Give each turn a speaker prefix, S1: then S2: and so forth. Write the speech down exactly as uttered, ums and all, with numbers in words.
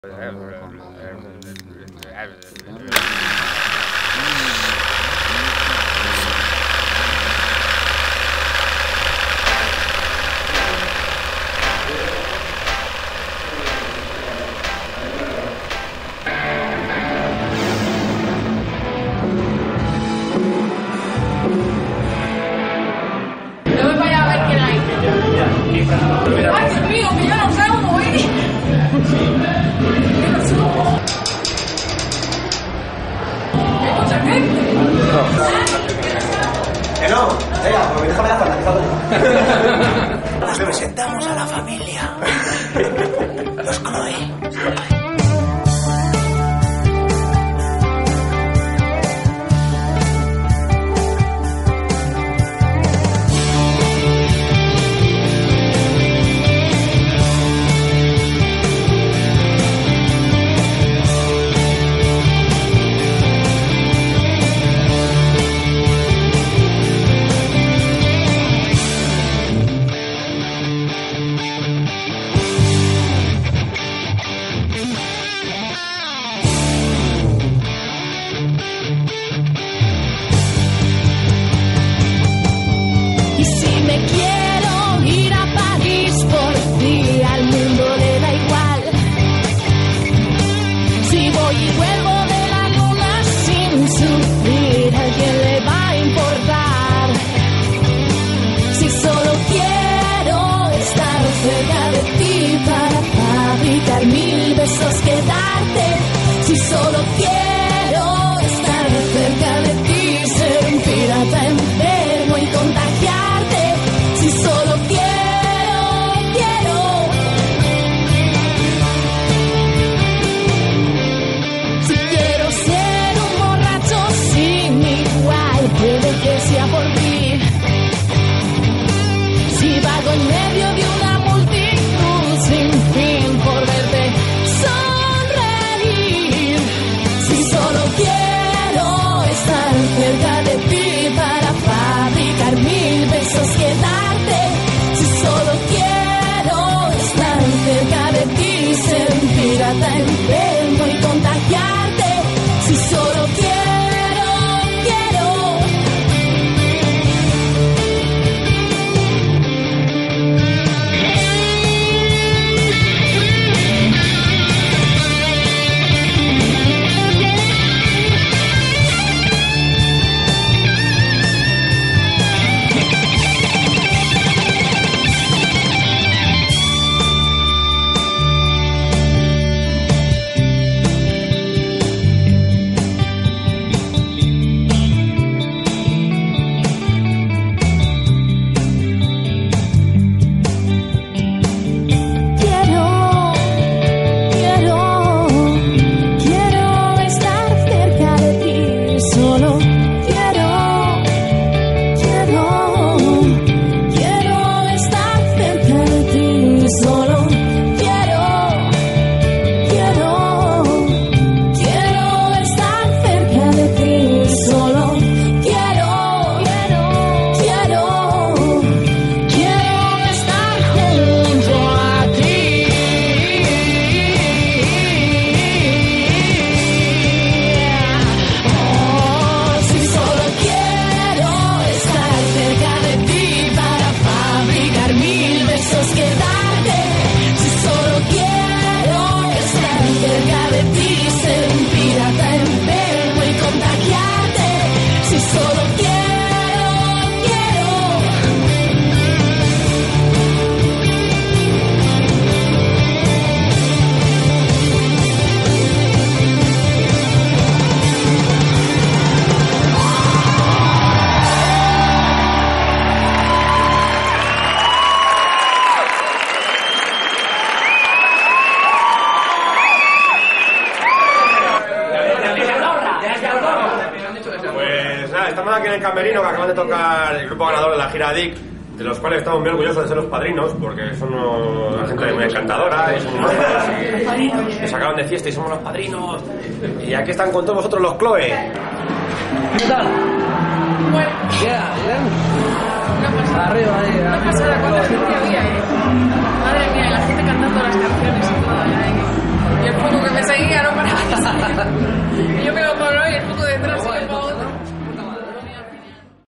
S1: Que no, venga, porque déjame la falda, que falta.
S2: Nos presentamos a la familia. Los Chloe.
S3: Y si me quiero ir a París por ti, al mundo le da igual. Si voy y vuelvo de la luna sin sufrir, ¿a quién le va a importar? Si solo quiero estar cerca de ti para fabricar mil besos que darte. Si solo quiero estar cerca de ti, ser un pirata enfermo y contagiar. Si solo quiero, quiero. Si quiero ser un borracho sin igual, puede que sea por ti. Si vago en medio de una multitud sin fin por verte sonreír. Si solo quiero estar cerca de ti para fabricar mil besos que darte. Si solo quiero estar cerca de ti, ser un pirata enfermo y contagiarte. Si solo quiero, quiero.
S1: Estamos aquí en el camerino que acaban de tocar el grupo ganador de la gira D I C, de los cuales estamos muy orgullosos de ser los padrinos, porque son una gente muy encantadora y son unos y nos sacaron de fiesta y somos los padrinos. Y aquí están con todos vosotros los Chloe.
S4: ¿Qué tal?
S5: Bueno.
S4: Yeah, bien.
S5: Una pasada.
S4: Arriba, ahí.
S5: Una pasada. ¿Cuánta gente había, eh? Madre mía, y la gente cantando las canciones y todo, ya, eh. Y el foco que me seguía no paraba de seguir.